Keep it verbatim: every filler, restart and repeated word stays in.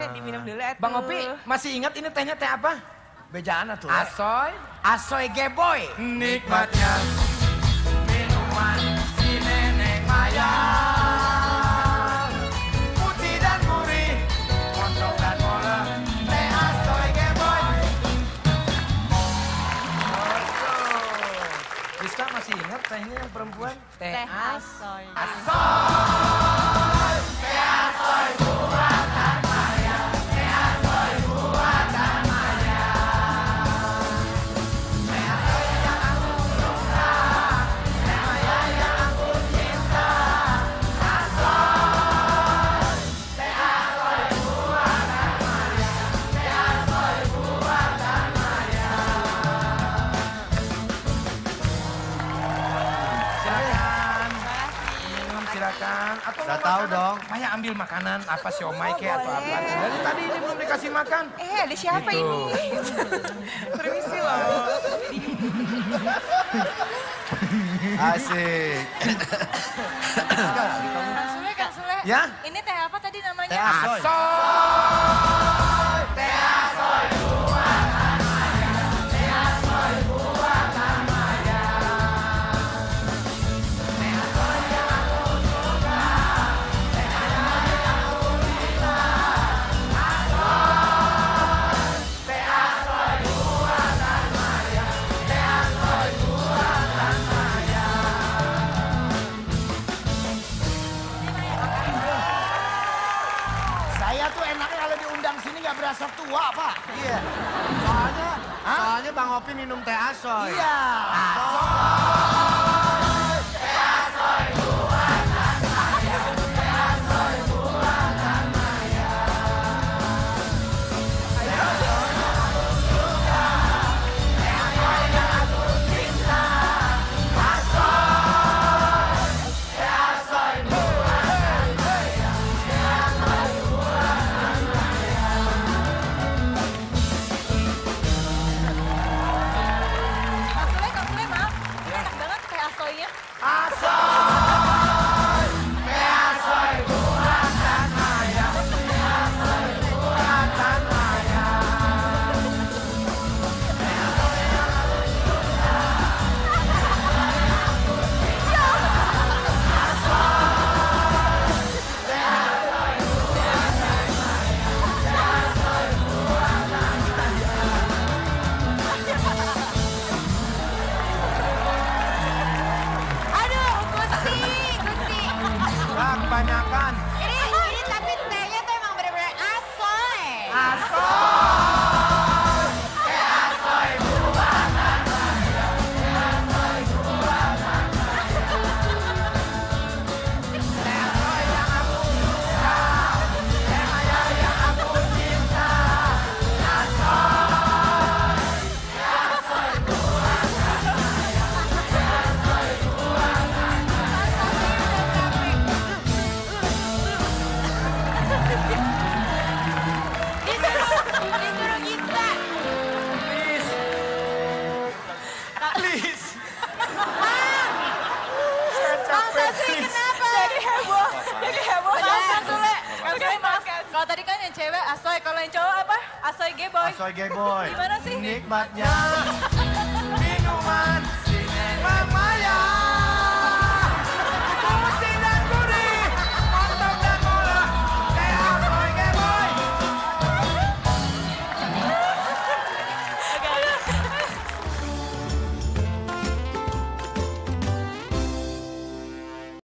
Diminum dulu atuh. Bang Opi, masih ingat ini tehnya teh apa? Bejaan tuh. Asoy. Asoy Geboy. Nikmatnya minuman si nenek Maya. Putih dan gurih, pondok dan molen, teh Asoy Geboy. Rizka masih ingat tehnya yang perempuan? Teh Asoy. Asoy, teh Asoy buatan Maya, teh Asoy buatan Maya. Teh Asoy yang aku suka, teh Maya yang aku cinta. Asoy, teh Asoy buatan Maya, teh Asoy buatan Maya. Silakan. Minum silakan. Atau Udah mau tahu makanan? dong. Maya ambil makanan apa siomay Oh, kayak atau apa. boleh. Dari tadi ini belum dikasih makan. Eh, ada siapa Gitu. ini? Permisi loh. Asik. Kang Sule, Kang Sule. Ya? Ini teh apa tadi namanya? Teh Asoy. Asoy, teh Asoy buatan Maya, teh Asoy buatan Maya. Teh Asoy yang aku suka, teh Maya yang aku cinta. Asoy, teh Asoy buatan Maya, teh Asoy buatan Maya. Saya tuh enaknya kalau diundang sini nggak berasa tua, Pak. Iya. Soalnya, soalnya Bang Opi minum teh Asoy. Iya. Kang Sule, Kang Sule, maaf. Ini enak banget teh Asoynya. Asoy, teh Asoy buatan Maya, teh Asoy buatan Maya. Teh Asoy yang aku suka, teh Maya yang aku cinta. Asoy, teh Asoy buatan Maya, teh Asoy buatan Maya. Aduh, Gusti, Gusti. Wah, kebanyakan. Ini, ini tapi tehnya tuh emang bener-bener Asoy. Asoy, teh Asoy buatan Maya, teh Asoy buatan Maya. Teh Asoy yang aku suka, teh Maya yang aku cinta. Asoy, teh Asoy buatan Maya, teh Asoy buatan Disuruh, disuruh Gita. Please. Please. Saya Kang capek, Sasri, please. kenapa? Jadi heboh. Jadi heboh. Maaf, Kang Sule. Kang Sule, maaf. Maafkan. Kalau tadi kan yang cewek Asoy, kalau yang cowok apa? Asoy Geboy. Asoy Geboy. Gimana sih? Nikmatnya. Minuman